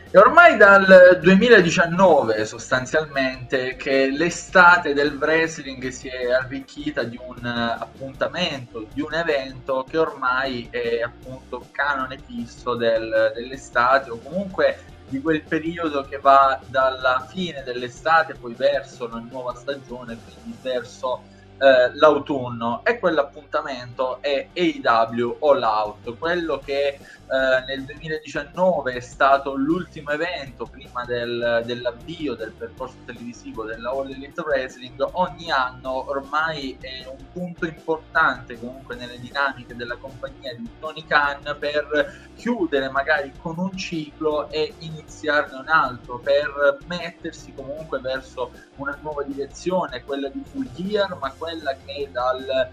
È ormai dal 2019 sostanzialmente che l'estate del wrestling si è arricchita di un appuntamento, di un evento che ormai è appunto canone fisso dell'estate o comunque di quel periodo che va dalla fine dell'estate poi verso la nuova stagione, quindi verso l'autunno, e quell'appuntamento è AEW All Out, quello che nel 2019 è stato l'ultimo evento prima dell'avvio del percorso televisivo della All Elite Wrestling. Ogni anno ormai è un punto importante comunque nelle dinamiche della compagnia di Tony Khan per chiudere magari con un ciclo e iniziarne un altro, per mettersi comunque verso una nuova direzione, quella di Full Gear, ma quella che dal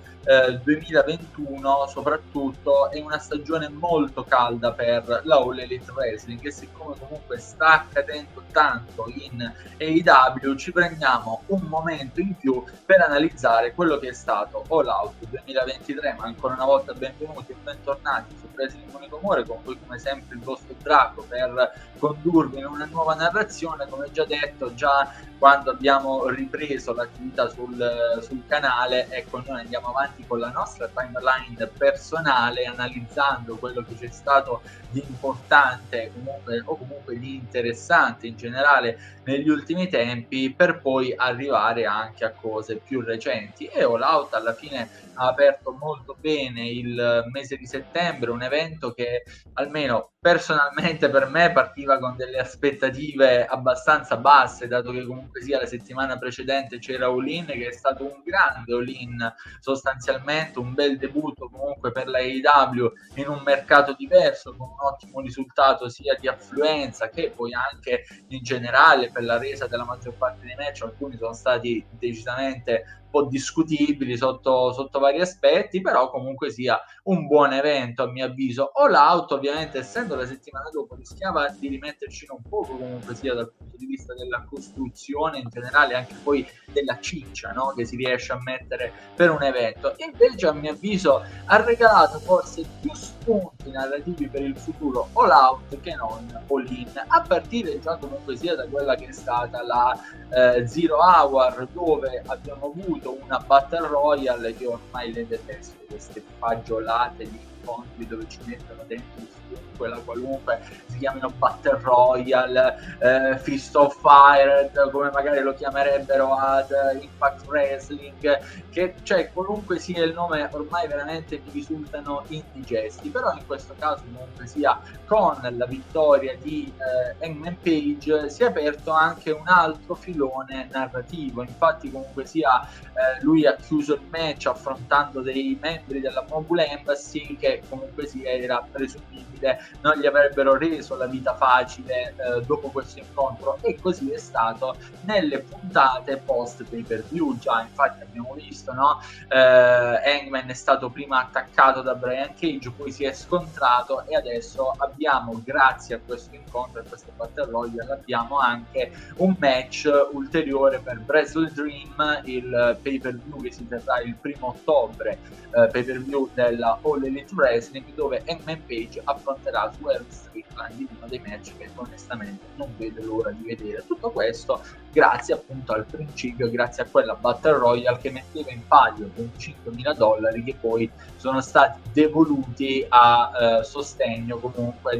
2021 soprattutto è una stagione molto calda per la All Elite Wrestling, e siccome comunque sta accadendo tanto in AEW ci prendiamo un momento in più per analizzare quello che è stato All Out 2023. Ma ancora una volta benvenuti e bentornati su Wrestling Unico Amore, con voi come sempre il vostro Draco per condurvi in una nuova narrazione. Come già detto, già quando abbiamo ripreso l'attività sul canale, ecco, noi andiamo avanti con la nostra timeline personale, analizzando quello che c'è stato di importante comunque, o comunque di interessante in generale negli ultimi tempi, per poi arrivare anche a cose più recenti. E All Out alla fine ha aperto molto bene il mese di settembre, un evento che almeno personalmente per me partiva con delle aspettative abbastanza basse, dato che comunque sia la settimana precedente c'era All-In, che è stato un grande All-In, sostanzialmente un bel debutto comunque per la AEW in un mercato diverso, con un ottimo risultato sia di affluenza che poi anche in generale per la resa della maggior parte dei match. Alcuni sono stati decisamente un po' discutibili sotto vari aspetti, però comunque sia un buon evento a mio avviso. All Out ovviamente, essendo la settimana dopo, rischiava di rimetterci un poco comunque sia dal punto di vista della costruzione in generale, anche poi della ciccia, no? Che si riesce a mettere per un evento. E invece a mio avviso ha regalato forse più spunti narrativi per il futuro All Out che non All In, a partire già comunque sia da quella che è stata la Zero Hour, dove abbiamo avuto una Battle Royale che ormai le detesto, queste fagiolate di incontri dove ci mettono dentro quella qualunque, si chiamino Battle Royale, Fist of Fire, come magari lo chiamerebbero ad Impact Wrestling, che cioè qualunque sia il nome ormai veramente mi risultano indigesti. Però in questo caso comunque sia, con la vittoria di Hangman Page si è aperto anche un altro filone narrativo. Infatti comunque sia lui ha chiuso il match affrontando dei membri della Mobile Embassy che comunque sia era presumibile non gli avrebbero reso la vita facile dopo questo incontro, e così è stato nelle puntate post pay per view. Già infatti abbiamo visto, no? Hangman è stato prima attaccato da Brian Cage, poi si è scontrato, e adesso abbiamo, grazie a questo incontro, a questo Battle Royale, abbiamo anche un match ulteriore per Wrestle Dream, il pay per view che si terrà il 1° ottobre, pay per view della All Elite Wrestling, dove Hangman Page affronterà Swerve Strickland in uno dei match che onestamente non vedo l'ora di vedere. Tutto questo grazie appunto al principio, grazie a quella Battle Royale che metteva in palio $25.000 che poi sono stati devoluti a sostegno comunque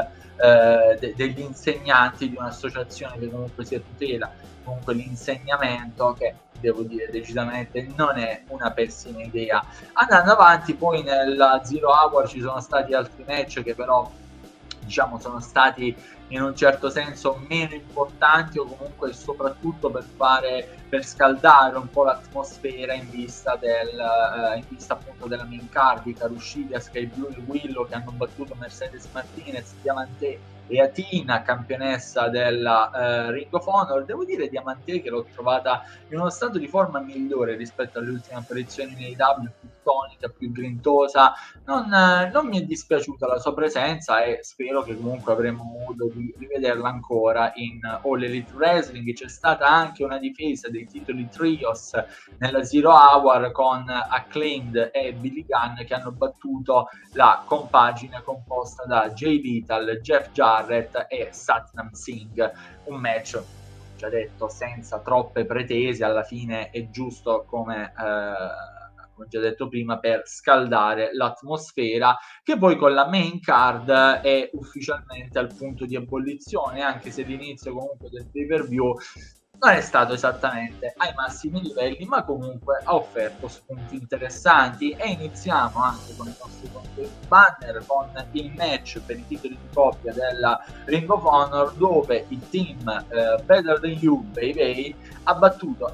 degli insegnanti di un'associazione che comunque si tutela comunque l'insegnamento, che devo dire decisamente non è una pessima idea. Andando avanti, poi nella Zero Hour ci sono stati altri match che però diciamo sono stati in un certo senso meno importanti, o comunque soprattutto per scaldare un po' l'atmosfera in vista appunto della main card di Karushida, Sky Blue e Willow, che hanno battuto Mercedes Martinez, Diamante e Atina, campionessa della Ring of Honor. Devo dire Diamante che l'ho trovata in uno stato di forma migliore rispetto alle ultime apparizioni nei AEW, più tonica, più grintosa. Non mi è dispiaciuta la sua presenza, e spero che comunque avremo modo di rivederla ancora in All Elite Wrestling. C'è stata anche una difesa dei titoli Trios nella Zero Hour con Acclaimed e Billy Gunn, che hanno battuto la compagine composta da Jay Vital, Jeff Jarrett Barrett e Satnam Singh, un match, già detto, senza troppe pretese, alla fine è giusto come già detto prima, per scaldare l'atmosfera, che poi con la main card è ufficialmente al punto di ebollizione, anche se l'inizio comunque del pay-per-view non è stato esattamente ai massimi livelli, ma comunque ha offerto spunti interessanti. E iniziamo anche con i nostri banner, con il match per i titoli di coppia della Ring of Honor, dove il team Better Than You Baby ha battuto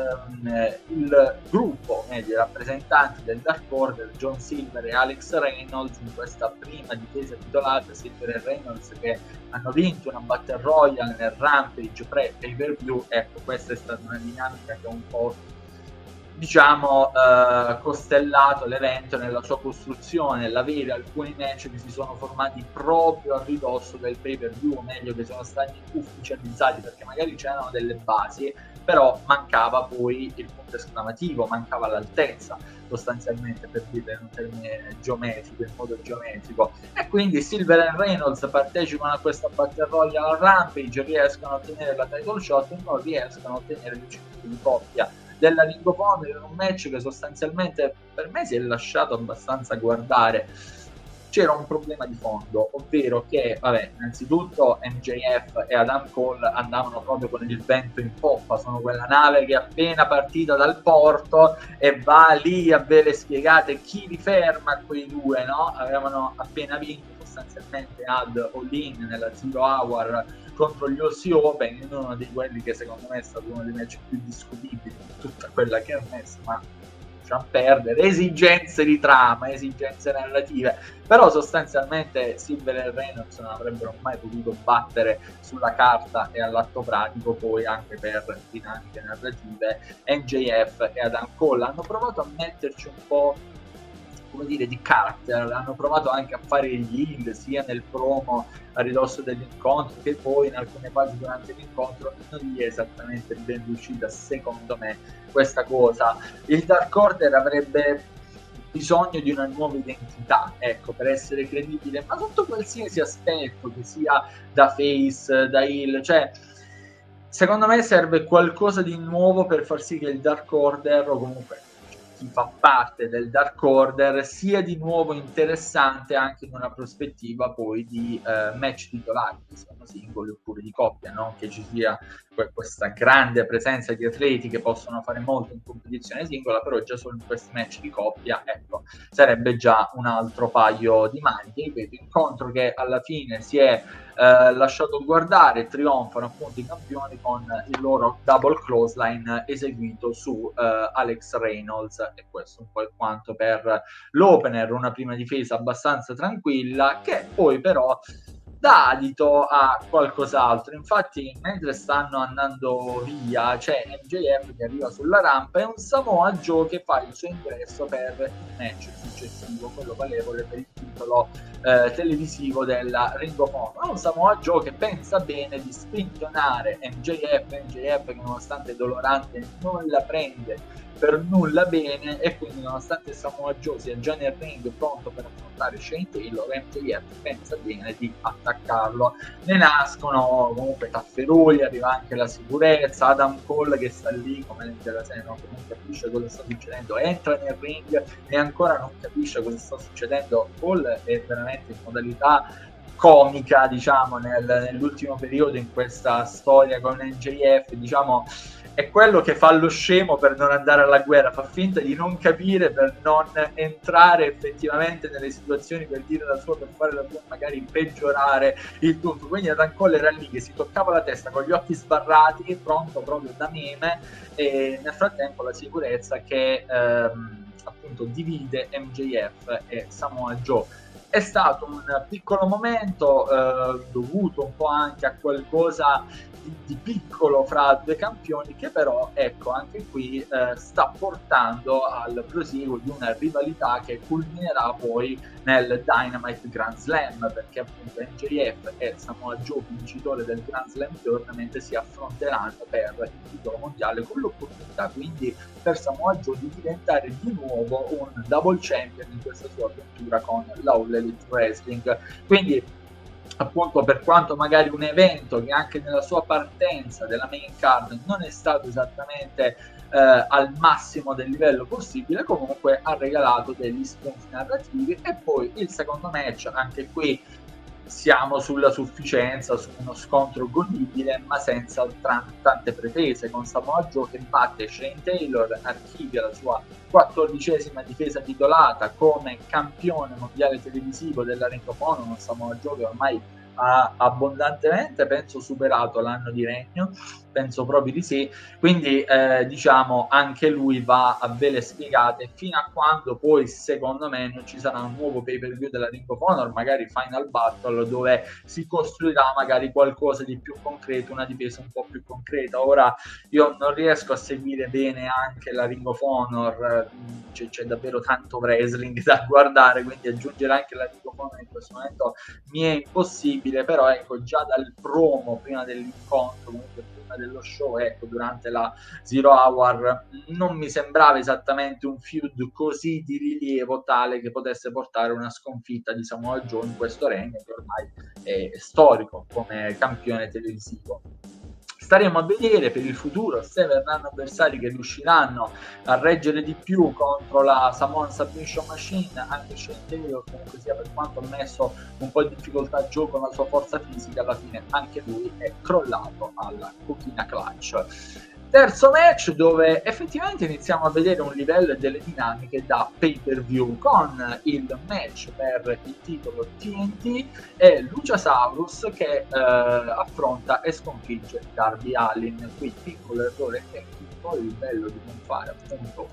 il gruppo di rappresentanti del Dark Order, John Silver e Alex Reynolds, in questa prima difesa titolata. Silver e Reynolds che hanno vinto una Battle Royale nel Rampage pre-pay-per-view. Ecco, questa è stata una dinamica che un po', diciamo, costellato l'evento nella sua costruzione, l'avere alcuni match che si sono formati proprio a ridosso del pay-per-view, o meglio che sono stati ufficializzati, perché magari c'erano delle basi, però mancava poi il punto esclamativo, mancava l'altezza, sostanzialmente, per dire in un termine geometrico, in modo geometrico. E quindi Silver e Reynolds partecipano a questa Battle Royale al Rampage, riescono a ottenere la title shot e non riescono a ottenere il circuito di coppia della Ring of Honor, in un match che sostanzialmente per me si è lasciato abbastanza guardare. C'era un problema di fondo, ovvero che, vabbè, innanzitutto MJF e Adam Cole andavano proprio con il vento in poppa, sono quella nave che è appena partita dal porto e va lì a vele spiegate chi li ferma quei due, no? Avevano appena vinto sostanzialmente ad All-In nella Zero Hour contro gli Aussie Open, in uno di quelli che secondo me è stato uno dei match più discutibili di tutta quella che ha messo, ma lasciamo perdere, esigenze di trama, esigenze narrative. Però sostanzialmente Silver e Reynolds non avrebbero mai potuto battere sulla carta e all'atto pratico, poi anche per dinamiche narrative, MJF e Adam Cole. Hanno provato a metterci un po', come dire, di character, hanno provato anche a fare gli heel sia nel promo a ridosso dell'incontro che poi in alcune fasi durante l'incontro. Non gli è esattamente ben riuscita, secondo me, questa cosa. Il Dark Order avrebbe bisogno di una nuova identità, ecco, per essere credibile, ma sotto qualsiasi aspetto, che sia da face, da heel, cioè secondo me serve qualcosa di nuovo per far sì che il Dark Order, o comunque chi fa parte del Dark Order, sia di nuovo interessante anche in una prospettiva poi di match titolari, che siano singoli oppure di coppia, non che ci sia questa grande presenza di atleti che possono fare molto in competizione singola, però già solo in questi match di coppia, ecco, sarebbe già un altro paio di maniche. Ripeto, incontro che alla fine si è lasciato guardare, trionfano appunto i campioni con il loro double clothesline eseguito su Alex Reynolds, e questo un po' è quanto per l'opener. Una prima difesa abbastanza tranquilla, che poi però dà adito a qualcos'altro. Infatti mentre stanno andando via c'è MJF che arriva sulla rampa e un Samoa Joe che fa il suo ingresso per il match successivo, quello valevole per il titolo televisivo della Ring of Honor. Un Samoa Joe che pensa bene di spintonare MJF che nonostante dolorante non la prende per nulla bene, e quindi nonostante Samoa Joe sia già nel ring pronto per affrontare Shane Taylor, MJF pensa bene di attaccarlo. Ne nascono comunque tafferugli, arriva anche la sicurezza, Adam Cole che sta lì come legge la serie, non capisce cosa sta succedendo, entra nel ring e ancora non capisce cosa sta succedendo. Cole è veramente in modalità comica, diciamo, nell'ultimo periodo in questa storia con MJF, diciamo, è quello che fa lo scemo per non andare alla guerra, fa finta di non capire per non entrare effettivamente nelle situazioni, per dire la sua, per fare la sua, magari peggiorare il tutto. Quindi Adam Cole era lì che si toccava la testa con gli occhi sbarrati, pronto proprio da meme, e nel frattempo la sicurezza che appunto divide MJF e Samoa Joe. È stato un piccolo momento dovuto un po' anche a qualcosa di piccolo fra due campioni, che però, ecco, anche qui sta portando al prosieguo di una rivalità che culminerà poi nel Dynamite Grand Slam, perché appunto MJF e Samoa Joe, vincitore del Grand Slam Tournament, si affronteranno per il titolo mondiale, con l'opportunità quindi per Samoa Joe di diventare di nuovo un double champion in questa sua avventura con l'All Elite Wrestling. Quindi appunto, per quanto magari un evento che anche nella sua partenza della main card non è stato esattamente al massimo del livello possibile, comunque ha regalato degli spunti narrativi. E poi il secondo match, anche qui siamo sulla sufficienza, su uno scontro godibile ma senza tante pretese, con Samoa Joe che batte Shane Taylor, archivia la sua 14ª difesa titolata come campione mondiale televisivo della Ring of Honor, con Samoa Joe che ormai ha abbondantemente, penso, superato l'anno di regno, penso proprio di sì. Quindi diciamo anche lui va a vele spiegate, fino a quando poi secondo me non ci sarà un nuovo pay per view della Ring of Honor, magari Final Battle, dove si costruirà magari qualcosa di più concreto, una difesa un po' più concreta. Ora io non riesco a seguire bene anche la Ring of Honor, c'è davvero tanto wrestling da guardare, quindi aggiungere anche la Ring of Honor in questo momento mi è impossibile. Però ecco, già dal promo prima dell'incontro, comunque prima dello show, ecco, durante la Zero Hour, non mi sembrava esattamente un feud così di rilievo tale che potesse portare una sconfitta di Samoa Joe in questo regno che ormai è storico come campione televisivo. Staremo a vedere per il futuro se verranno avversari che riusciranno a reggere di più contro la Samoan Submission Machine. Anche Shane Taylor, comunque sia, per quanto ha messo un po' di difficoltà a gioco con la sua forza fisica, alla fine anche lui è crollato alla cochina clutch. Terzo match, dove effettivamente iniziamo a vedere un livello e delle dinamiche da pay per view, con il match per il titolo TNT e Luchasaurus che affronta e sconfigge Darby Allin. Qui piccolo errore tecnico, il bello di non fare appunto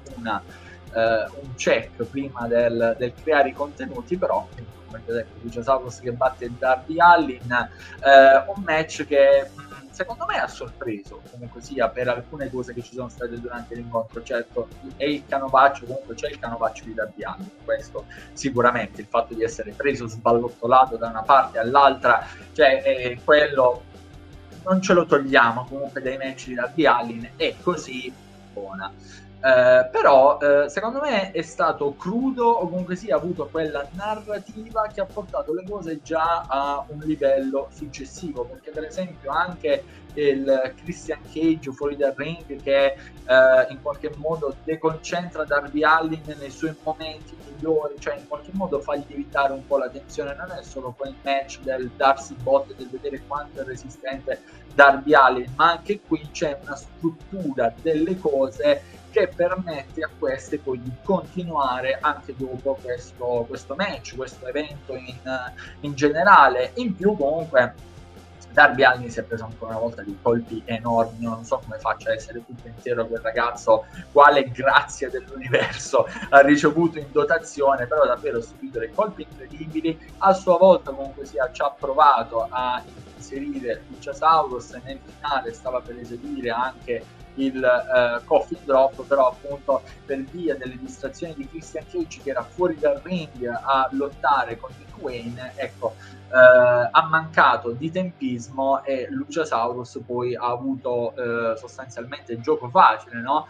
un check prima del creare i contenuti, però come detto, Luchasaurus che batte Darby Allin, un match che secondo me ha sorpreso, comunque sia, per alcune cose che ci sono state durante l'incontro. Certo, è il canovaccio, comunque c'è il canovaccio di Darby Allin, questo sicuramente, il fatto di essere preso sballottolato da una parte all'altra, cioè quello non ce lo togliamo comunque dai match di Darby Allin, è così buona. Però secondo me è stato crudo, o comunque sia ha avuto quella narrativa che ha portato le cose già a un livello successivo, perché per esempio anche il Christian Cage fuori dal ring che in qualche modo deconcentra Darby Allin nei suoi momenti migliori, cioè in qualche modo fa lievitare un po' la tensione. Non è solo quel match del Darcy Bot, del vedere quanto è resistente Darby Allin, ma anche qui c'è una struttura delle cose che permette a queste poi di continuare anche dopo questo match, questo evento in generale. In più comunque Darby Allin si è preso ancora una volta dei colpi enormi, non so come faccia a essere tutto intero quel ragazzo, quale grazia dell'universo ha ricevuto in dotazione, però davvero ha subito dei colpi incredibili. A sua volta comunque sia ci ha provato a inserire Luchasaurus, nel finale stava per eseguire anche il coffin drop, però appunto per via delle distrazioni di Christian Cage, che era fuori dal ring a lottare con Nick Wayne, ecco, ha mancato di tempismo e Luchasaurus poi ha avuto sostanzialmente il gioco facile, no?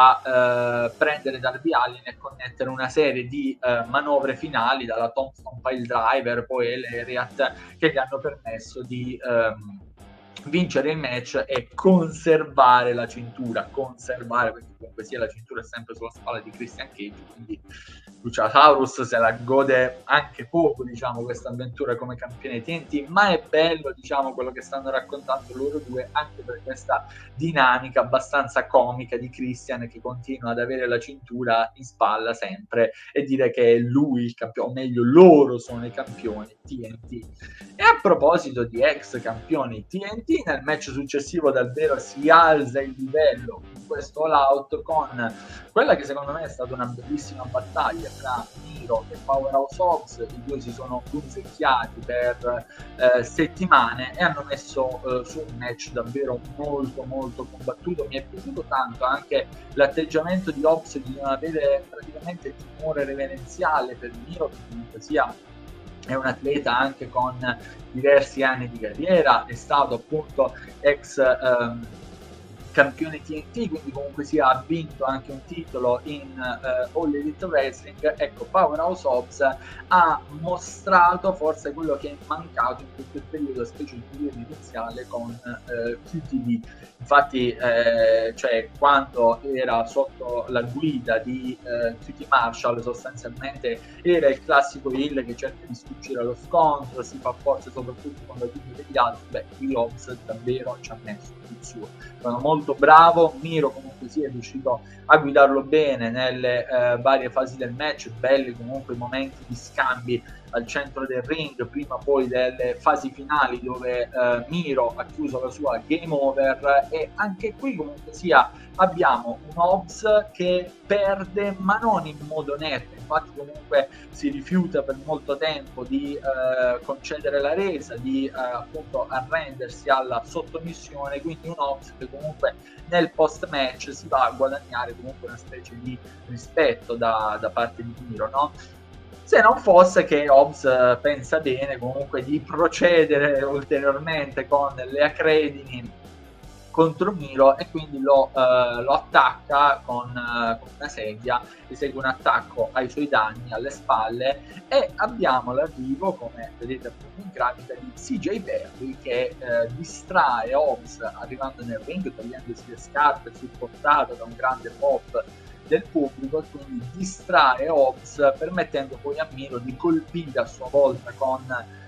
A prendere Darby Allin e connettere una serie di manovre finali, dalla Tombstone Pile Driver poi Lariat, che gli hanno permesso di vincere il match e conservare la cintura, perché comunque sia la cintura è sempre sulla spalla di Christian Cage, quindi Luchasaurus se la gode anche poco, diciamo, questa avventura come campione TNT, ma è bello, diciamo, quello che stanno raccontando loro due, anche per questa dinamica abbastanza comica di Christian che continua ad avere la cintura in spalla sempre e dire che è lui il campione, o meglio loro sono i campioni TNT. E a proposito di ex campioni TNT, nel match successivo davvero si alza il livello in questo All Out con quella che secondo me è stata una bellissima battaglia tra Miro e Powerhouse Hobbs. I due si sono punzecchiati per settimane e hanno messo su un match davvero molto molto combattuto. Mi è piaciuto tanto anche l'atteggiamento di Hobbs di non avere praticamente timore reverenziale per Miro, che comunque sia è un atleta anche con diversi anni di carriera, è stato appunto ex campione TNT, quindi comunque sia ha vinto anche un titolo in All Elite Wrestling. Ecco, Powerhouse Hobbs ha mostrato forse quello che è mancato in tutto il periodo, specie il periodo iniziale con QTV. Infatti cioè quando era sotto la guida di QT Marshall, sostanzialmente era il classico heel che cerca di sfuggire allo scontro, si fa forza soprattutto con la guida degli altri. Beh, qui Hobbs davvero ci ha messo il suo, sono molto bravo. Miro comunque sì, è riuscito a guidarlo bene nelle varie fasi del match, belli comunque i momenti di scambi al centro del ring, prima poi delle fasi finali dove Miro ha chiuso la sua game over, e anche qui comunque sia abbiamo un Hobbs che perde ma non in modo netto, infatti comunque si rifiuta per molto tempo di concedere la resa, di appunto arrendersi alla sottomissione, quindi un Hobbs che comunque nel post match si va a guadagnare comunque una specie di rispetto da parte di Miro, no? Se non fosse che Hobbs pensa bene comunque di procedere ulteriormente con le accredini contro Miro, e quindi lo attacca con una sedia, esegue un attacco ai suoi danni, alle spalle, e abbiamo l'arrivo, come vedete appunto in grafica, di CJ Perry che distrae Hobbs arrivando nel ring, togliendosi le scarpe, supportato da un grande pop del pubblico, e quindi distrae Hobbs, permettendo poi a Miro di colpire a sua volta con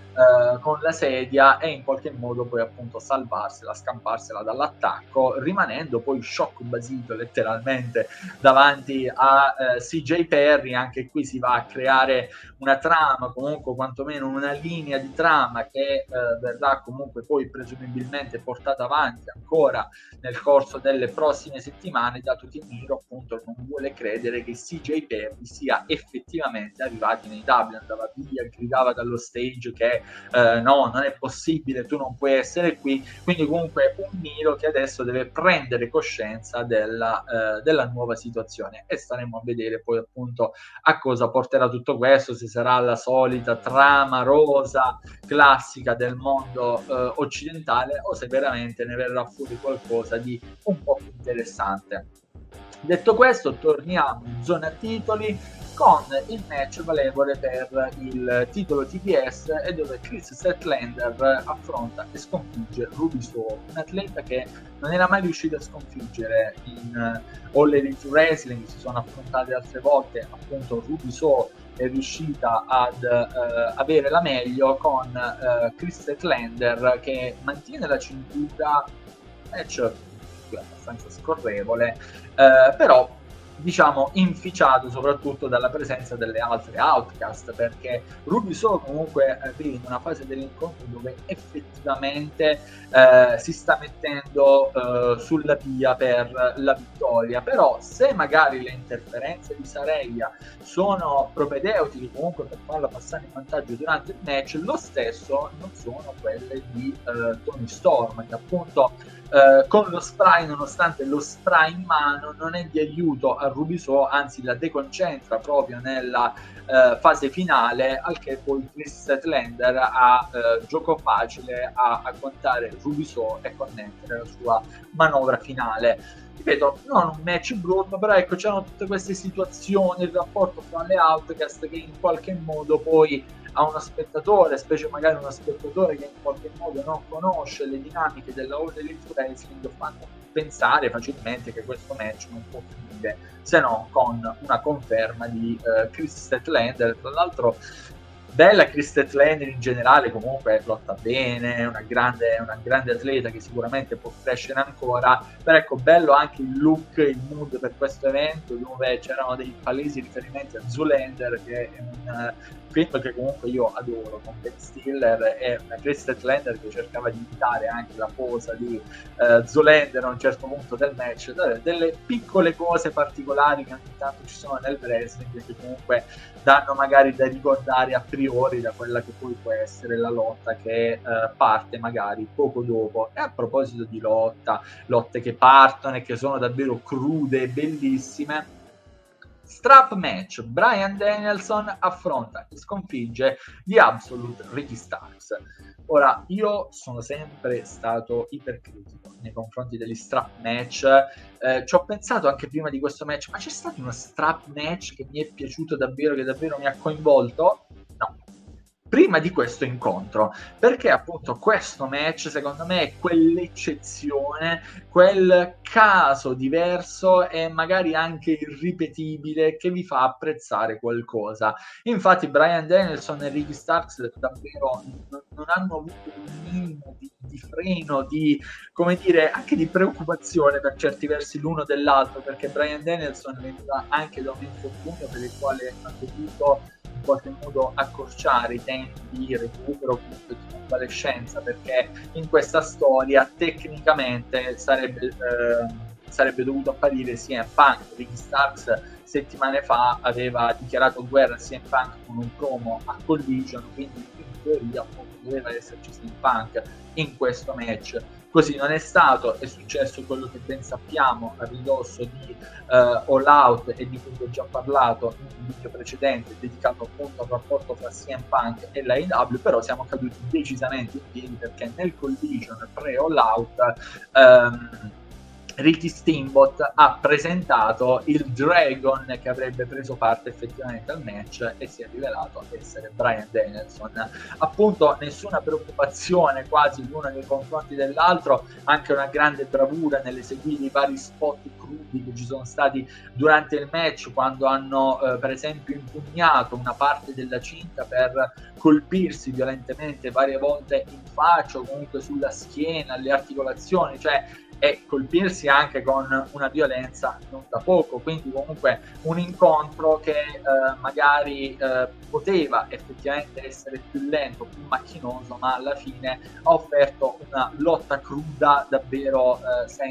la sedia e in qualche modo poi appunto salvarsela, scamparsela dall'attacco, rimanendo poi shock basito letteralmente davanti a CJ Perry. Anche qui si va a creare una trama, comunque quantomeno una linea di trama che verrà comunque poi presumibilmente portata avanti ancora nel corso delle prossime settimane, dato che Miro appunto non vuole credere che CJ Perry sia effettivamente arrivato in AEW, andava via, gridava dallo stage che no, non è possibile, tu non puoi essere qui. Quindi comunque un Miro che adesso deve prendere coscienza della nuova situazione, e staremo a vedere poi appunto a cosa porterà tutto questo, se sarà la solita trama rosa classica del mondo occidentale, o se veramente ne verrà fuori qualcosa di un po' più interessante. Detto questo, torniamo in zona titoli con il match valevole per il titolo TBS, e dove Chris Statlander affronta e sconfigge Ruby Soho, un atleta che non era mai riuscito a sconfiggere in All Elite Wrestling. Si sono affrontate altre volte, appunto Ruby Soho è riuscita ad avere la meglio con Chris Statlander, che mantiene la cintura, match abbastanza scorrevole, però diciamo inficiato soprattutto dalla presenza delle altre Outcast, perché Ruby Soho comunque arriva in una fase dell'incontro dove effettivamente si sta mettendo sulla via per la vittoria. Però se magari le interferenze di Saraya sono propedeutiche comunque per farla passare in vantaggio durante il match, lo stesso non sono quelle di Toni Storm, che appunto con lo spray, nonostante lo spray in mano, non è di aiuto a Ruby Soho, anzi la deconcentra proprio nella fase finale, al che poi Chris Statlander ha gioco facile a contare Ruby Soho e connettere la sua manovra finale. Ripeto, non un match brutto, però ecco, c'erano tutte queste situazioni, il rapporto tra le Outcast che in qualche modo poi a uno spettatore, specie magari uno spettatore che in qualche modo non conosce le dinamiche della All Elite Wrestling, fanno pensare facilmente che questo match non può finire se no con una conferma di Chris Statlander. Tra l'altro bella Chris Statlander in generale, comunque lotta bene, è una grande atleta che sicuramente può crescere ancora, però ecco, bello anche il look, il mood per questo evento, dove c'erano dei palesi riferimenti a Zoolander, che è un film che comunque io adoro, con Ben Stiller, e una Chris Statlander che cercava di imitare anche la posa di Zoolander a un certo punto del match. Delle piccole cose particolari che ogni tanto ci sono nel wrestling, che comunque danno magari da ricordare a priori da quella che poi può essere la lotta che parte magari poco dopo. E a proposito di lotte che partono e che sono davvero crude e bellissime, Strap match, Bryan Danielson affronta e sconfigge The Absolute Ricky Starks. Ora, io sono sempre stato ipercritico nei confronti degli strap match, ci ho pensato anche prima di questo match, ma c'è stato uno strap match che mi è piaciuto davvero, che davvero mi ha coinvolto? No. Prima di questo incontro, perché appunto questo match secondo me è quell'eccezione, quel caso diverso e magari anche irripetibile che vi fa apprezzare qualcosa. Infatti Bryan Danielson e Ricky Starks davvero non hanno avuto un minimo di freno, di, come dire, anche di preoccupazione per certi versi l'uno dell'altro, perché Bryan Danielson veniva anche da un infortunio per il quale ha dovuto in qualche modo accorciare i tempi di recupero, comunque di convalescenza, perché in questa storia tecnicamente sarebbe dovuto apparire CM Punk. Ricky Starks settimane fa aveva dichiarato guerra a CM Punk con un promo a Collision, quindi in teoria appunto doveva esserci CM Punk in questo match. Così non è stato, è successo quello che ben sappiamo a ridosso di All Out e di cui ho già parlato in un video precedente dedicato appunto al rapporto tra CM Punk e la AEW, però siamo caduti decisamente in piedi perché nel Collision pre-All Out Ricky Steamboat ha presentato il Dragon che avrebbe preso parte effettivamente al match e si è rivelato essere Bryan Danielson. Appunto nessuna preoccupazione quasi l'uno nei confronti dell'altro, anche una grande bravura nell'eseguire i vari spot crudi che ci sono stati durante il match, quando hanno per esempio impugnato una parte della cinta per colpirsi violentemente varie volte in faccia o comunque sulla schiena, alle articolazioni, cioè e colpirsi anche con una violenza non da poco, quindi comunque un incontro che magari poteva effettivamente essere più lento, più macchinoso, ma alla fine ha offerto una lotta cruda davvero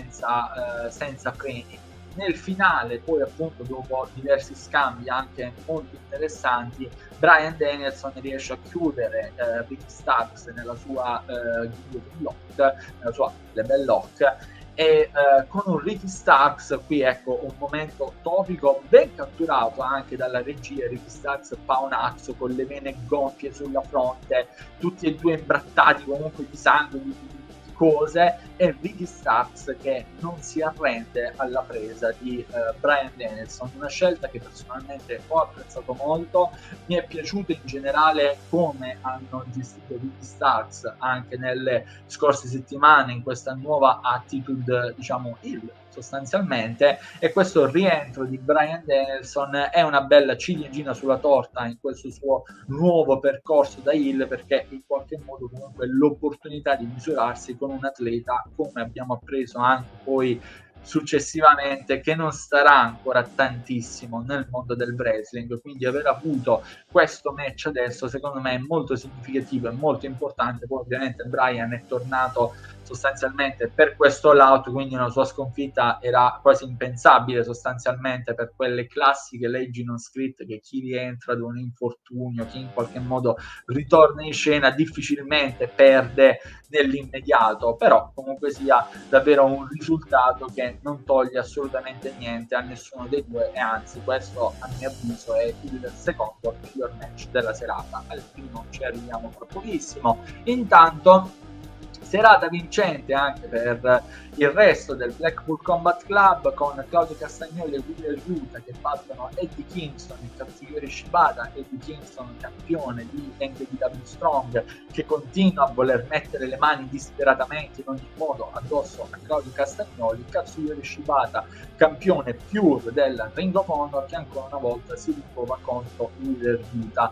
senza freni. Nel finale, poi appunto dopo diversi scambi anche molto interessanti, Bryan Danielson riesce a chiudere Ricky Starks nella sua guillotine lock, nella sua level lock, e con un Ricky Starks qui, ecco, un momento topico ben catturato anche dalla regia. Ricky Starks paonazzo con le vene gonfie sulla fronte, tutti e due imbrattati comunque di sangue, di cose, e Ricky Starks che non si arrende alla presa di Bryan Danielson, una scelta che personalmente ho apprezzato molto. Mi è piaciuto in generale come hanno gestito Ricky Starks anche nelle scorse settimane in questa nuova attitude, diciamo, heel sostanzialmente, e questo rientro di Bryan Danielson è una bella ciliegina sulla torta in questo suo nuovo percorso da heel, perché in qualche modo comunque l'opportunità di misurarsi con un atleta, come abbiamo appreso anche poi successivamente, che non starà ancora tantissimo nel mondo del wrestling, quindi aver avuto questo match adesso secondo me è molto significativo e molto importante. Poi ovviamente Bryan è tornato sostanzialmente per questo lato, quindi una sua sconfitta era quasi impensabile sostanzialmente per quelle classiche leggi non scritte che chi rientra da un infortunio, chi in qualche modo ritorna in scena difficilmente perde nell'immediato, però comunque sia davvero un risultato che non toglie assolutamente niente a nessuno dei due, e anzi questo a mio avviso è il secondo miglior match della serata. Al primo ci arriviamo tra pochissimo. Intanto serata vincente anche per il resto del Blackpool Combat Club, con Claudio Castagnoli e Wheeler Yuta che battono Eddie Kingston, il Katsuyori Shibata. Eddie Kingston, campione di NWA Strong, che continua a voler mettere le mani disperatamente in ogni modo addosso a Claudio Castagnoli. Katsuyori Shibata, campione pure del Ring of Honor, che ancora una volta si ritrova contro Wheeler Yuta.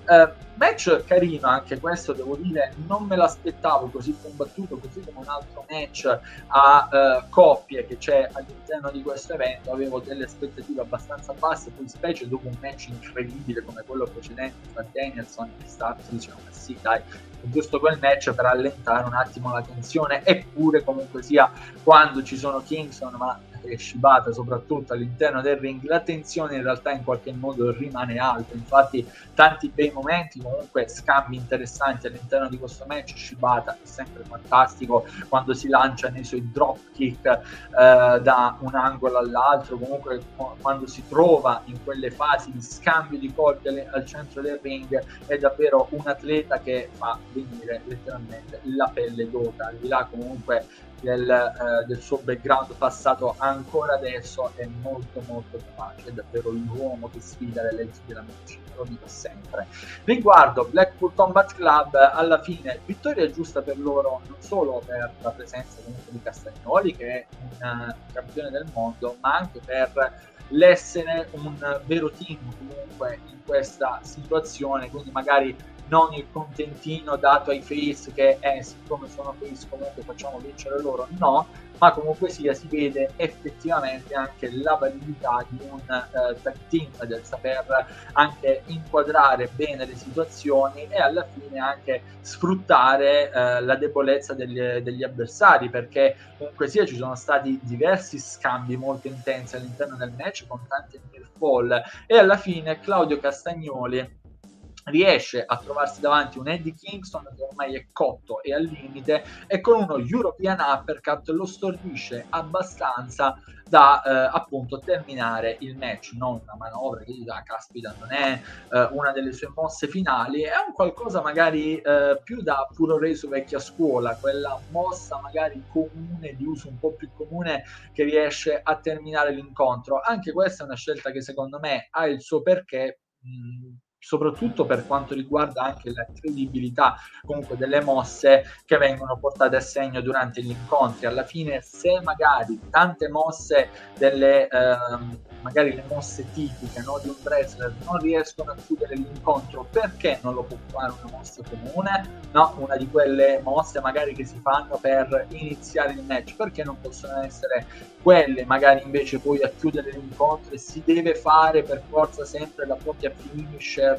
Match carino anche questo, devo dire, non me l'aspettavo così combattuto, così come un altro match a coppie che c'è all'interno di questo evento. Avevo delle aspettative abbastanza basse, poi specie dopo un match incredibile come quello precedente tra Danielson e Starks, diciamo che sì, dai, è giusto quel match per allentare un attimo la tensione, eppure comunque sia quando ci sono Kingston, ma e Shibata soprattutto all'interno del ring, la tensione in realtà in qualche modo rimane alta. Infatti tanti bei momenti, comunque scambi interessanti all'interno di questo match. Shibata è sempre fantastico quando si lancia nei suoi drop kick da un angolo all'altro, comunque quando si trova in quelle fasi di scambio di colpi al centro del ring è davvero un atleta che fa venire letteralmente la pelle d'oca, al di là comunque del suo background passato. Ancora adesso è molto molto capace, è davvero l'uomo che sfida le leggi della medicina, lo dico sempre. Riguardo Blackpool Combat Club, alla fine vittoria giusta per loro, non solo per la presenza comunque di Castagnoli che è un campione del mondo, ma anche per l'essere un vero team comunque in questa situazione, quindi magari non il contentino dato ai face che siccome sono face comunque facciamo vincere loro, no, ma comunque sia si vede effettivamente anche la validità di un tag team, del saper anche inquadrare bene le situazioni e alla fine anche sfruttare la debolezza degli avversari, perché comunque sia ci sono stati diversi scambi molto intensi all'interno del match con tanti near fall e alla fine Claudio Castagnoli riesce a trovarsi davanti un Eddie Kingston che ormai è cotto e al limite e con uno European Uppercut lo stordisce abbastanza da appunto terminare il match. Non una manovra che caspita non è una delle sue mosse finali, è un qualcosa magari più da puro reso vecchia scuola, quella mossa magari comune, di uso un po' più comune, che riesce a terminare l'incontro. Anche questa è una scelta che secondo me ha il suo perché, soprattutto per quanto riguarda anche la credibilità comunque delle mosse che vengono portate a segno durante gli incontri. Alla fine, se magari tante mosse delle magari le mosse tipiche, no, di un wrestler non riescono a chiudere l'incontro, perché non lo può fare una mossa comune, no? Una di quelle mosse magari che si fanno per iniziare il match, perché non possono essere quelle magari invece poi a chiudere l'incontro e si deve fare per forza sempre la propria finisher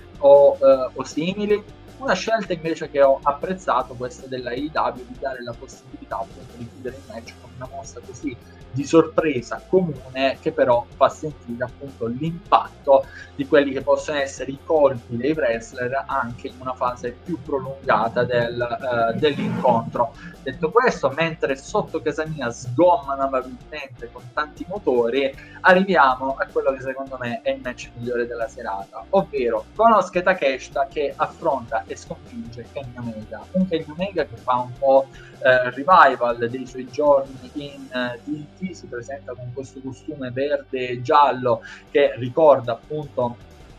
o simili. Una scelta invece che ho apprezzato, questa della AEW, di dare la possibilità appunto di chiudere il match con una mossa così di sorpresa comune, che però fa sentire appunto l'impatto di quelli che possono essere i colpi dei wrestler anche in una fase più prolungata dell'incontro. Detto questo, mentre sotto casa mia sgommano amabilmente con tanti motori, arriviamo a quello che secondo me è il match migliore della serata, ovvero Konosuke Takeshita che affronta e sconfigge Kenny Omega. Un Kenny Omega che fa un po' revival dei suoi giorni in DDT, si presenta con questo costume verde e giallo che ricorda appunto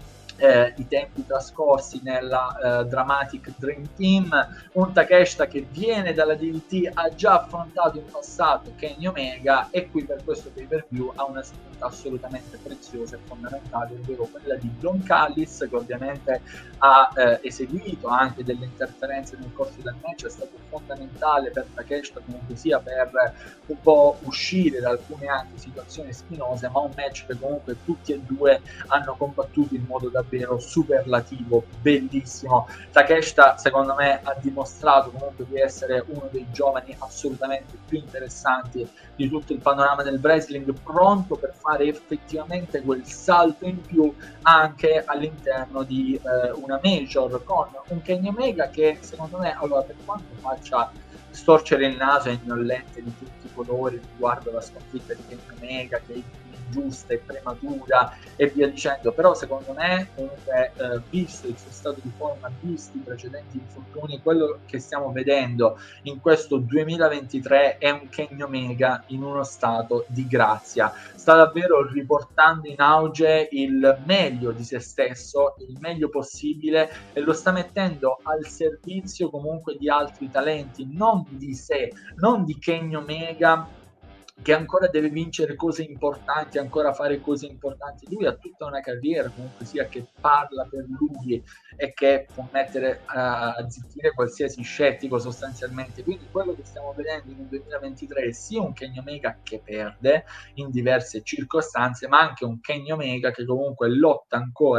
i tempi trascorsi nella Dramatic Dream Team. Un Takeshita che viene dalla DDT, ha già affrontato in passato Kenny Omega e qui per questo pay per view ha una sfida assolutamente preziosa e fondamentale, ovvero quella di Don Callis, che ovviamente ha eseguito anche delle interferenze nel corso del match. È stato fondamentale per Takeshita comunque sia per un po' uscire da alcune anche situazioni spinose, ma un match che comunque tutti e due hanno combattuto in modo davvero superlativo, bellissimo. Takeshita secondo me ha dimostrato comunque di essere uno dei giovani assolutamente più interessanti di tutto il panorama del wrestling, pronto per fare effettivamente quel salto in più anche all'interno di una major, con un Kenny Omega che secondo me, allora, per quanto faccia storcere il naso e ignollente di tutti i colori riguardo la sconfitta di Kenny Omega, che è ingiusta e prematura e via dicendo, però secondo me comunque visto il suo stato di forma, visti i precedenti infortuni, quello che stiamo vedendo in questo 2023 è un Kenny Omega in uno stato di grazia, sta davvero riportando in auge il meglio di se stesso, il meglio possibile, e lo sta mettendo al servizio comunque di altri talenti, non di sé, non di Kenny Omega che ancora deve vincere cose importanti, ancora fare cose importanti. Lui ha tutta una carriera comunque sia che parla per lui e che può mettere a zittire qualsiasi scettico sostanzialmente. Quindi quello che stiamo vedendo nel 2023 è sia un Kenny Omega che perde in diverse circostanze, ma anche un Kenny Omega che comunque lotta ancora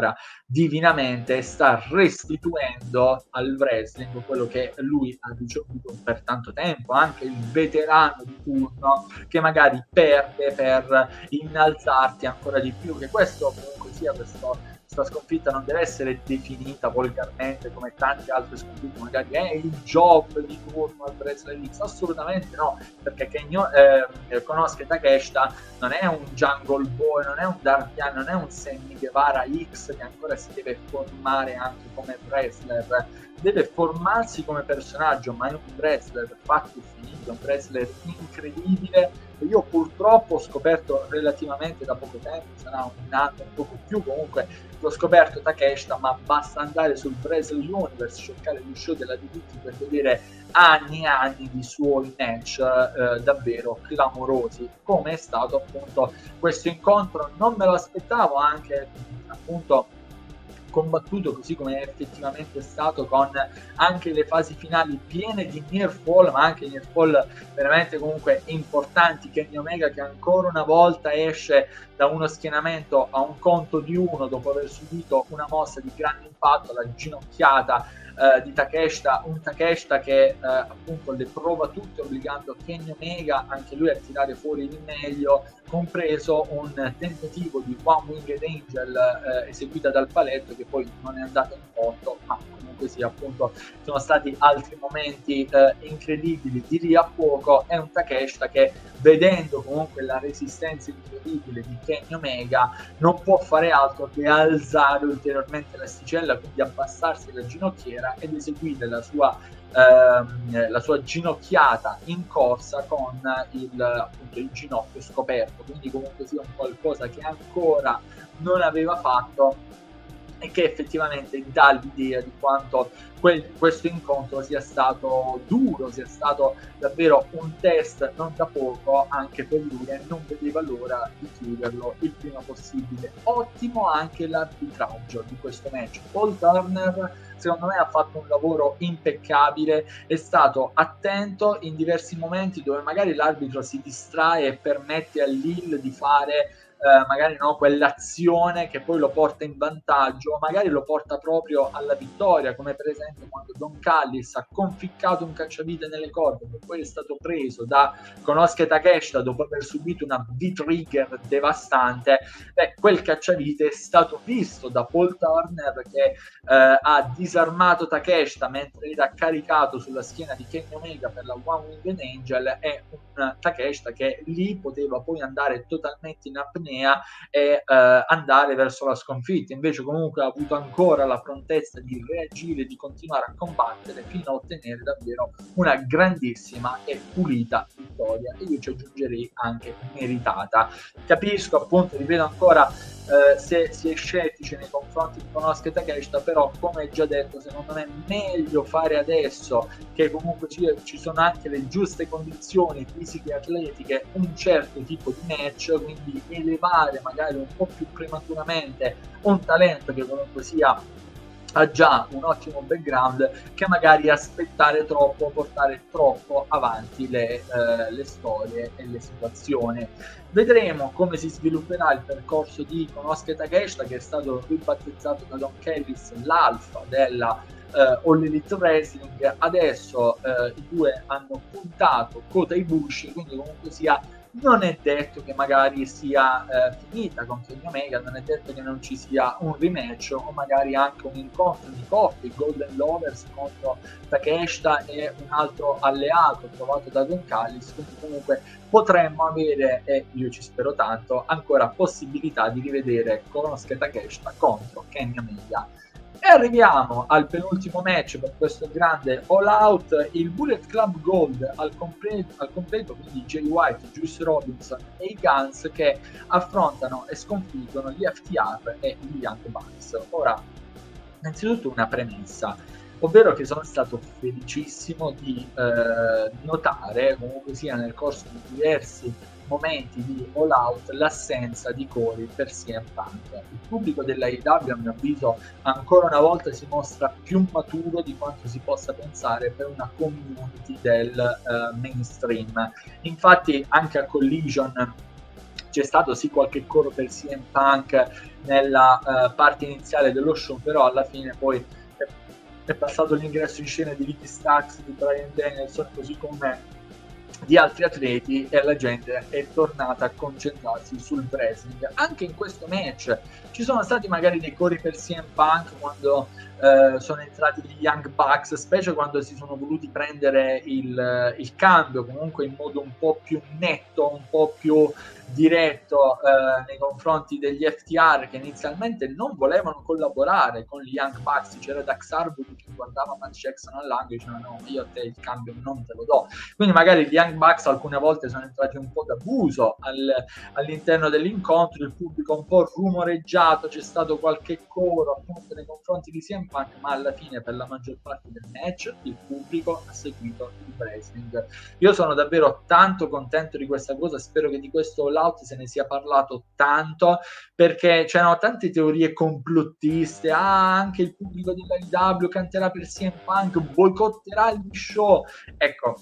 divinamente sta restituendo al wrestling quello che lui ha ricevuto per tanto tempo, anche il veterano di turno che magari perde per innalzarti ancora di più, che questo comunque sia questa sconfitta non deve essere definita volgarmente come tante altre sconfitte, magari è il job di turno al wrestler X, assolutamente no, perché Konosuke Takeshita non è un Jungle Boy, non è un Darbian, non è un Sammy Guevara X che ancora si deve formare anche come wrestler, deve formarsi come personaggio, ma è un wrestler fatto e finito, un wrestler incredibile. Io purtroppo ho scoperto relativamente da poco tempo, sarà un anno, un poco più, comunque l'ho scoperto Takeshita, ma basta andare sul Wrestle Universe, cercare gli show della DDT per vedere anni e anni di suoi match davvero clamorosi, come è stato appunto questo incontro. Non me lo aspettavo, anche appunto combattuto così come effettivamente è stato, con anche le fasi finali piene di near fall, ma anche near fall veramente comunque importanti. Kenny Omega che ancora una volta esce da uno schienamento a un conto di uno dopo aver subito una mossa di grande impatto, la ginocchiata di Takeshita, un Takeshita che appunto le prova tutte, obbligando Kenny Omega anche lui a tirare fuori il meglio, compreso un tentativo di One Winged Angel eseguita dal paletto, che poi non è andata in porto, ma comunque sì, appunto sono stati altri momenti incredibili di lì a poco. È un Takeshita che, vedendo comunque la resistenza incredibile di Kenny Omega, non può fare altro che alzare ulteriormente l'asticella, quindi abbassarsi la ginocchiera ed eseguire la sua ginocchiata in corsa con appunto il ginocchio scoperto, quindi comunque sia un qualcosa che ancora non aveva fatto, e che effettivamente dà l'idea di quanto questo incontro sia stato duro, sia stato davvero un test non da poco anche per lui, e non vedeva l'ora di chiuderlo il prima possibile. Ottimo anche l'arbitraggio di questo match. Paul Turner secondo me ha fatto un lavoro impeccabile, è stato attento in diversi momenti dove magari l'arbitro si distrae e permette all'Hill di fare magari no, quell'azione che poi lo porta in vantaggio, magari lo porta proprio alla vittoria, come per esempio quando Don Callis ha conficcato un cacciavite nelle corde, che poi è stato preso da Konosuke Takeshita dopo aver subito una V-trigger devastante. Quel cacciavite è stato visto da Paul Turner, che ha disarmato Takeshita mentre era caricato sulla schiena di Kenny Omega per la One Winged Angel, e un Takeshita che lì poteva poi andare totalmente in apnea e andare verso la sconfitta. Invece comunque ha avuto ancora la prontezza di reagire, di continuare a combattere fino a ottenere davvero una grandissima e pulita vittoria, e io ci aggiungerei anche meritata. Capisco appunto, ripeto ancora, se si è scettici nei confronti di Konosuke Takeshita, però come già detto, secondo me è meglio fare adesso che comunque ci sono anche le giuste condizioni fisiche e atletiche un certo tipo di match, quindi elevare magari un po' più prematuramente un talento che comunque sia ha già un ottimo background, che magari aspettare troppo, portare troppo avanti le storie e le situazioni. Vedremo come si svilupperà il percorso di Konosuke Takeshita, che è stato ribattezzato da Don Callis l'alfa della All Elite Wrestling. Adesso i due hanno puntato Kota Ibushi, quindi comunque sia non è detto che magari sia finita con Kenny Omega, non è detto che non ci sia un rematch o magari anche un incontro di coppie, Golden Lovers contro Takeshita e un altro alleato trovato da Don Callis, quindi comunque potremmo avere, e io ci spero tanto, ancora possibilità di rivedere Konosuke Takeshita contro Kenny Omega. E arriviamo al penultimo match per questo grande All Out, il Bullet Club Gold al completo, quindi Jay White, Juice Robinson e i Guns, che affrontano e sconfiggono gli FTR e gli Young Bucks. Ora, innanzitutto una premessa, ovvero che sono stato felicissimo di notare, comunque sia nel corso di diversi momenti di All Out, l'assenza di Corey per CM Punk. Il pubblico dell'AEW, a mio avviso, ancora una volta si mostra più maturo di quanto si possa pensare per una community del mainstream. Infatti anche a Collision c'è stato sì qualche coro per CM Punk nella parte iniziale dello show, però alla fine poi è passato l'ingresso in scena di Ricky Starks, di Bryan Danielson, così come di altri atleti, e la gente è tornata a concentrarsi sul wrestling. Anche in questo match ci sono stati magari dei cori per CM Punk quando sono entrati gli Young Bucks, specie quando si sono voluti prendere il cambio comunque in modo un po' più netto, un po' più diretto nei confronti degli FTR, che inizialmente non volevano collaborare con gli Young Bucks. C'era Dax Harwood che guardava Matt Jackson all'angolo e diceva no, io a te il cambio non te lo do. Quindi magari gli Young Bucks alcune volte sono entrati un po' d'abuso all'interno dell'incontro, il pubblico un po' rumoreggiato, c'è stato qualche coro appunto nei confronti di CM Punk, ma alla fine per la maggior parte del match il pubblico ha seguito il wrestling. Io sono davvero tanto contento di questa cosa, spero che di questo All Out se ne sia parlato tanto, perché c'erano tante teorie complottiste. Anche il pubblico dell'AEW canterà per CM Punk, boicotterà gli show. Ecco,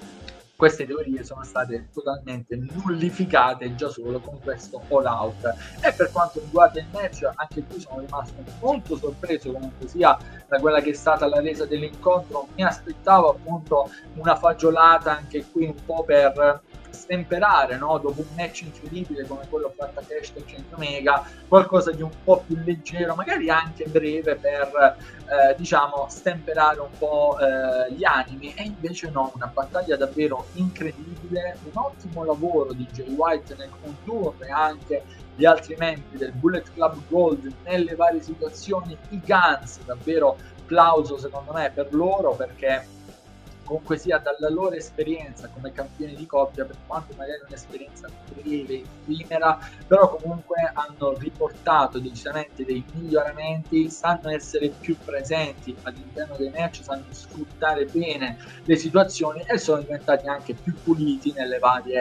queste teorie sono state totalmente nullificate già solo con questo All Out. E per quanto riguarda il match, anche qui sono rimasto molto sorpreso comunque sia da quella che è stata la resa dell'incontro. Mi aspettavo appunto una fagiolata anche qui un po' per stemperare, no? Dopo un match incredibile come quello fra Takeshita e Kenny Omega, qualcosa di un po' più leggero, magari anche breve, per diciamo stemperare un po' gli animi. E invece no, una battaglia davvero incredibile, un ottimo lavoro di Jay White nel condurre anche gli altri membri del Bullet Club Gold nelle varie situazioni. I Guns, davvero applauso secondo me per loro, perché comunque sia dalla loro esperienza come campioni di coppia, per quanto magari un'esperienza breve, effimera, però comunque hanno riportato decisamente dei miglioramenti, sanno essere più presenti all'interno dei match, sanno sfruttare bene le situazioni e sono diventati anche più puliti nelle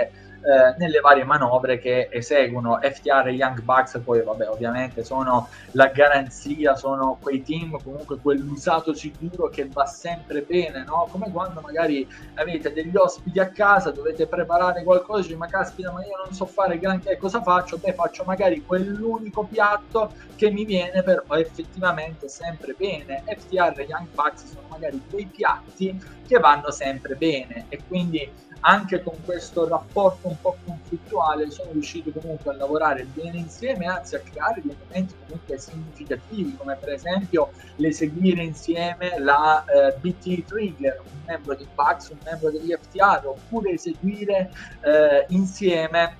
varie manovre che eseguono. FTR e Young Bucks poi vabbè ovviamente sono la garanzia, sono quei team comunque quell'usato sicuro che va sempre bene, no? Come quando magari avete degli ospiti a casa, dovete preparare qualcosa, dici, ma caspita, ma io non so fare granché, cosa faccio? Beh, faccio magari quell'unico piatto che mi viene, però effettivamente sempre bene. FTR e Young Bucks sono magari quei piatti che vanno sempre bene, e quindi anche con questo rapporto un po' conflittuale sono riusciti comunque a lavorare bene insieme, anzi a creare dei momenti comunque significativi, come per esempio l'eseguire insieme la BT Trigger, un membro di Bucks, un membro degli FTR, oppure eseguire insieme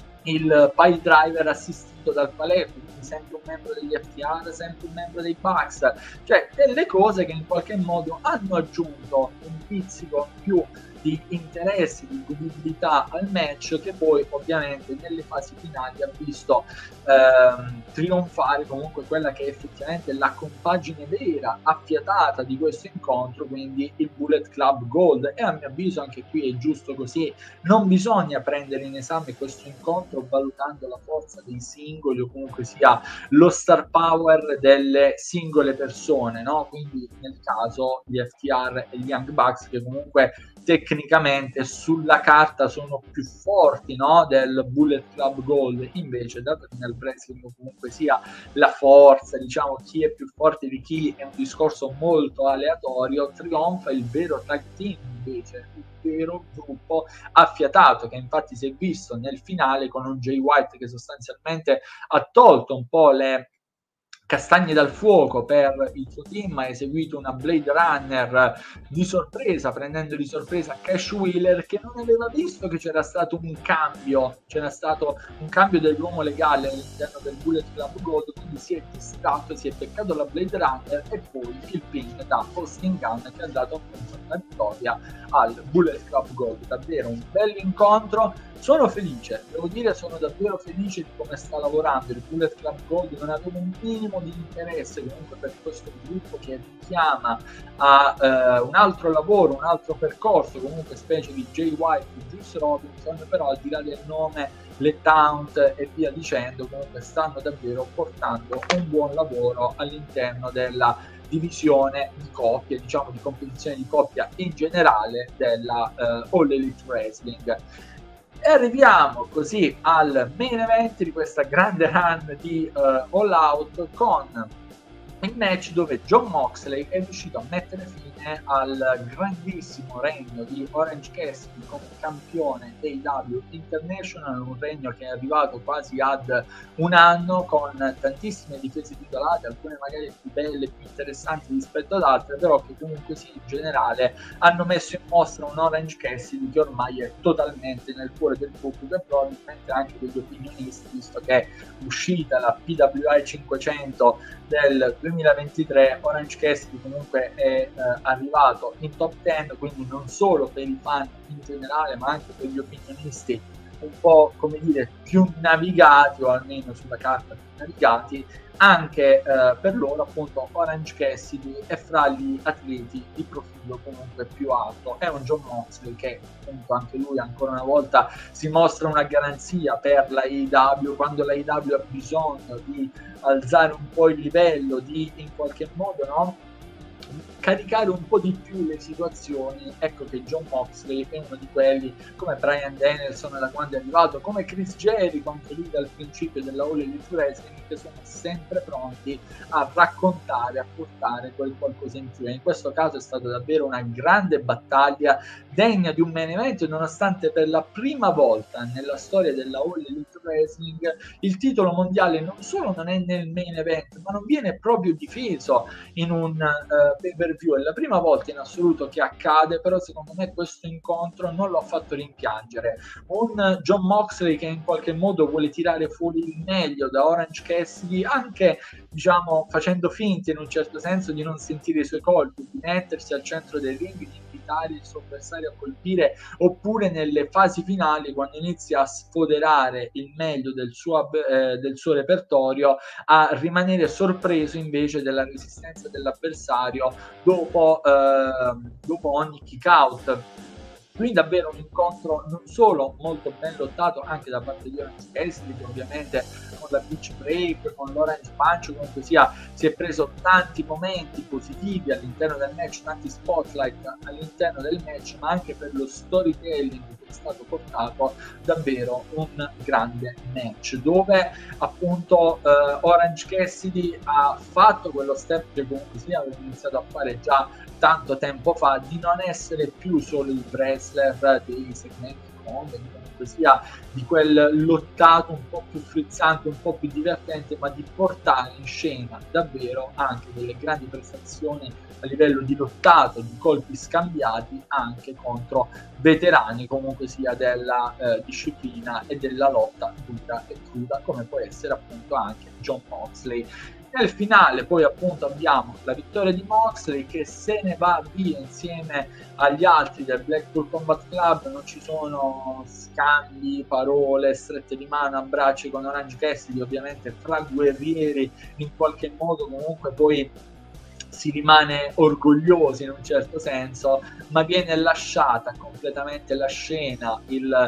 il Pile Driver assistito dal Paletto, quindi sempre un membro degli FTR, sempre un membro dei Bucks, cioè delle cose che in qualche modo hanno aggiunto un pizzico più di interessi, di godibilità al match, che poi ovviamente nelle fasi finali ha visto trionfare comunque quella che è effettivamente la compagine vera, affiatata di questo incontro, quindi il Bullet Club Gold. E a mio avviso anche qui è giusto così, non bisogna prendere in esame questo incontro valutando la forza dei singoli o comunque sia lo star power delle singole persone, no? Quindi nel caso gli FTR e gli Young Bucks, che comunque tecnicamente sulla carta sono più forti, no, del Bullet Club Gold, invece dato che nel wrestling comunque sia la forza, diciamo chi è più forte di chi, è un discorso molto aleatorio, trionfa il vero tag team, invece il vero gruppo affiatato, che infatti si è visto nel finale con un Jay White che sostanzialmente ha tolto un po' le castagne dal fuoco per il suo team, ha eseguito una Blade Runner di sorpresa, prendendo di sorpresa Cash Wheeler, che non aveva visto che c'era stato un cambio dell'uomo legale all'interno del Bullet Club Gold, quindi si è distratto, si è beccato la Blade Runner e poi il pin da Austin Gunn, che ha dato appunto la vittoria al Bullet Club Gold. Davvero un bel incontro, sono felice, devo dire, sono davvero felice di come sta lavorando il Bullet Club Gold. Non avevo un minimo di interesse comunque per questo gruppo che richiama a un altro lavoro, un altro percorso, comunque specie di Jay White e Juice Robinson, però al di là del nome, le taunt e via dicendo, comunque stanno davvero portando un buon lavoro all'interno della divisione di coppia, diciamo di competizione di coppia in generale della All Elite Wrestling. E arriviamo così al main event di questa grande run di All Out, con il match dove Jon Moxley è riuscito a mettere fine al grandissimo regno di Orange Cassidy come campione AEW International, un regno che è arrivato quasi ad un anno, con tantissime difese titolate, alcune magari più belle, più interessanti rispetto ad altre, però che comunque sì, in generale hanno messo in mostra un Orange Cassidy che ormai è totalmente nel cuore del pubblico e probabilmente anche degli opinionisti, visto che è uscita la PWI 500 del 2023, Orange Cassidy comunque è arrivato in top 10, quindi non solo per i fan in generale ma anche per gli opinionisti un po', come dire, più navigati, o almeno sulla carta più navigati, anche per loro appunto Orange Cassidy è fra gli atleti di profilo comunque più alto. È un Jon Moxley che appunto anche lui ancora una volta si mostra una garanzia per la AEW, quando la AEW ha bisogno di alzare un po' il livello, di in qualche modo, no, caricare un po' di più le situazioni. Ecco che Jon Moxley è uno di quelli, come Bryan Danielson da quando è arrivato, come Chris Jericho anche lui dal principio della All Elite Wrestling, che sono sempre pronti a raccontare, a portare quel qualcosa in più. E in questo caso è stata davvero una grande battaglia degna di un main event, nonostante per la prima volta nella storia della All Elite Wrestling il titolo mondiale non solo non è nel main event, ma non viene proprio difeso in un pay per view. È la prima volta in assoluto che accade, però secondo me questo incontro non lo ha fatto rimpiangere. Un Jon Moxley che in qualche modo vuole tirare fuori il meglio da Orange Cassidy, anche diciamo facendo finta in un certo senso di non sentire i suoi colpi, di mettersi al centro del ring, di invitare il suo avversario a colpire, oppure nelle fasi finali quando inizia a sfoderare il meglio del suo repertorio, a rimanere sorpreso invece della resistenza dell'avversario dopo ogni kick out. Quindi davvero un incontro non solo molto ben lottato anche da parte di Orange Cassidy, che ovviamente con la Beach Break, con l'Orange Punch, comunque sia, si è preso tanti momenti positivi all'interno del match, tanti spotlight all'interno del match, ma anche per lo storytelling che è stato portato, davvero un grande match, dove appunto Orange Cassidy ha fatto quello step che comunque sia aveva iniziato a fare già tanto tempo fa, di non essere più solo il wrestler dei segmenti comedy, comunque sia di quel lottato un po' più frizzante, un po' più divertente, ma di portare in scena davvero anche delle grandi prestazioni a livello di lottato, di colpi scambiati anche contro veterani comunque sia della disciplina e della lotta dura e cruda, come può essere appunto anche Jon Moxley. Nel finale poi appunto abbiamo la vittoria di Moxley, che se ne va via insieme agli altri del Blackpool Combat Club, non ci sono scambi, parole, strette di mano, abbracci con Orange Cassidy, ovviamente fra guerrieri in qualche modo comunque poi si rimane orgogliosi in un certo senso, ma viene lasciata completamente la scena,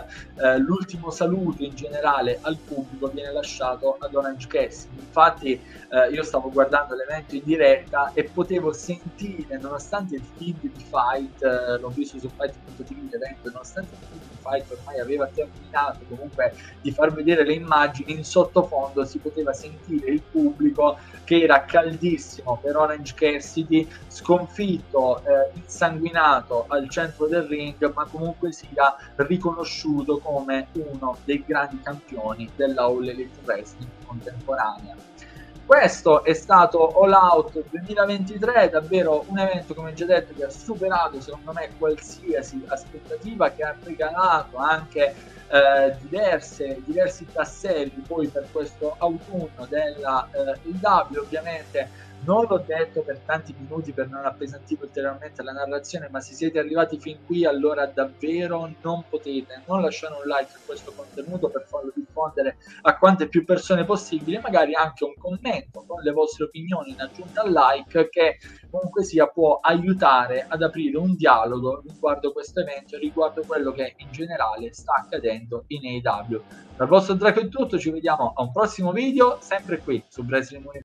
l'ultimo saluto in generale al pubblico viene lasciato ad Orange Cassidy. Infatti io stavo guardando l'evento in diretta e potevo sentire, nonostante il feed di Fight, l'ho visto su Fight.tv l'evento, nonostante il feed di Fight ormai aveva terminato comunque di far vedere le immagini, in sottofondo si poteva sentire il pubblico che era caldissimo per Orange Cassidy, sconfitto, insanguinato al centro del ring, ma comunque sia riconosciuto come uno dei grandi campioni della All Elite Wrestling contemporanea. Questo è stato All Out 2023, davvero un evento, come già detto, che ha superato secondo me qualsiasi aspettativa, che ha regalato anche diversi tasselli poi per questo autunno della AEW. Ovviamente non l'ho detto per tanti minuti per non appesantire ulteriormente la narrazione, ma se siete arrivati fin qui allora davvero non potete non lasciare un like a questo contenuto per farlo diffondere a quante più persone possibile, magari anche un commento con le vostre opinioni in aggiunta al like, che comunque sia può aiutare ad aprire un dialogo riguardo questo evento e riguardo quello che in generale sta accadendo in AEW. Dal vostro Draco è tutto, ci vediamo a un prossimo video sempre qui su Wrestling